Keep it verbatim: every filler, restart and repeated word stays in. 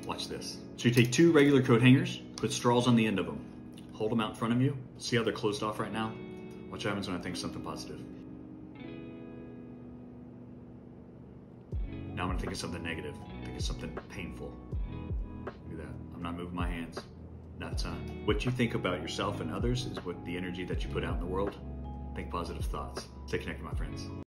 Watch this. So you take two regular coat hangers, put straws on the end of them. Hold them out in front of you. See how they're closed off right now? Watch what happens when I think something positive. Now I'm gonna think of something negative. Think of something painful. Look at that. I'm not moving my hands. Not time. What you think about yourself and others is what the energy that you put out in the world. Think positive thoughts. Stay connected, my friends.